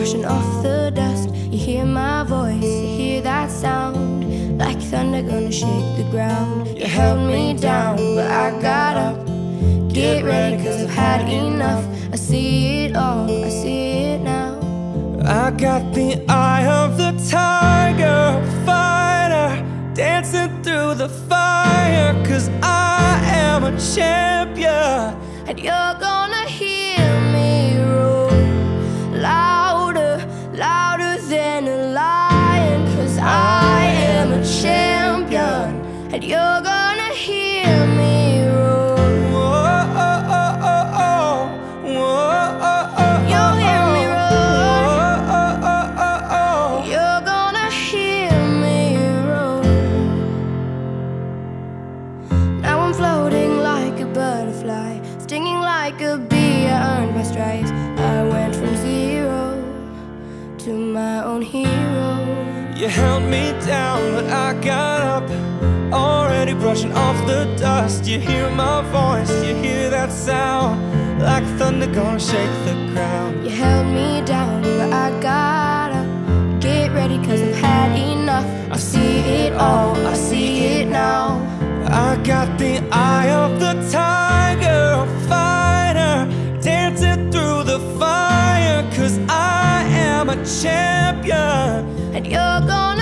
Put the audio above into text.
brushing off the dust. You hear my voice, you hear that sound, like thunder gonna shake the ground. You held me down, but I got up. Get ready, cause I've had enough. I see it all, I see it now. I got the eye of the tiger, fighter, dancing through the fire. Cause I am a champion, and you're gonna hear me roar, louder, louder than a lion. Cause I am a champion, and you're gonna hear me roar. Whoa, oh, oh, oh, oh. Whoa, oh, oh, You'll hear me roar. oh, oh, oh, oh, oh. You're gonna hear me roar. Now I'm floating like a butterfly, stinging like a bee. I earned my stripes. I went from zero to my own hero. You held me down, but I got up, already brushing off the dust. You hear my voice, you hear that sound, like thunder gonna shake the ground. You held me down, but I got up. Get ready, cause I've had enough. I see it all, I see it now. I got the eye of the tiger, fighter, dancing through the fire. Cause I am a champion, And you're gonna